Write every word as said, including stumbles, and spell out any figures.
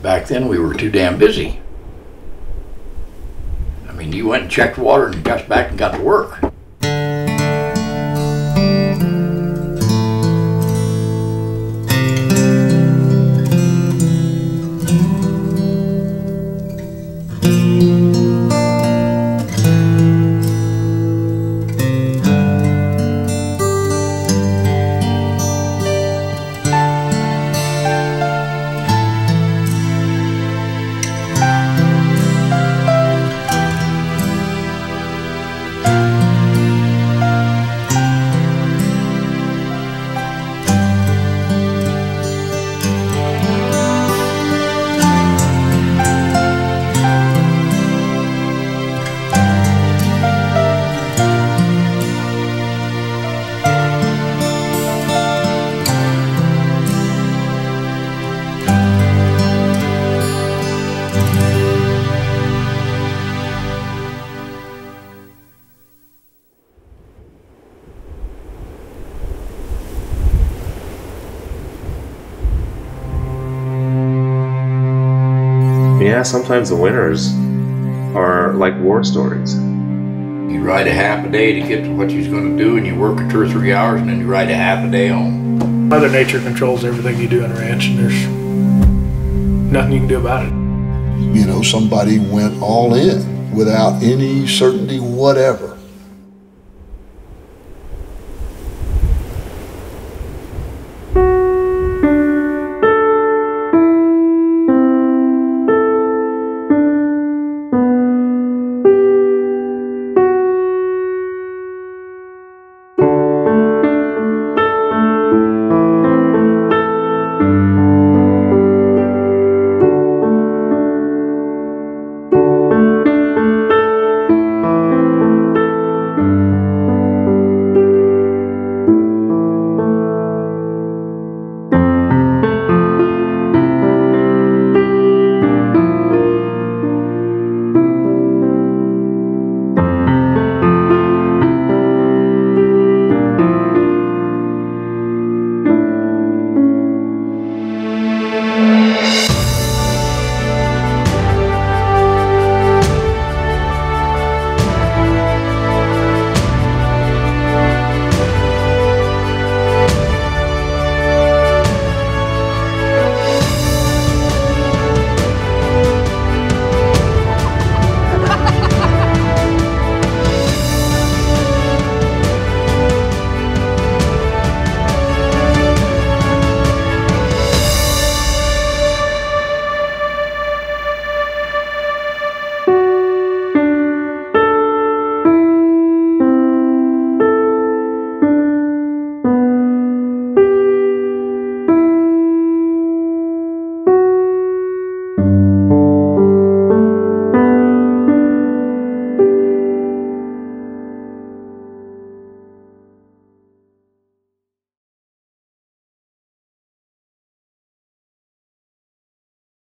Back then we were too damn busy. I mean, you went and checked water and got back and got to work. Yeah, sometimes the winters are like war stories. You ride a half a day to get to what you're going to do, and you work for two or three hours, and then you ride a half a day home. Mother Nature controls everything you do in a ranch, and there's nothing you can do about it. You know, somebody went all in without any certainty whatever.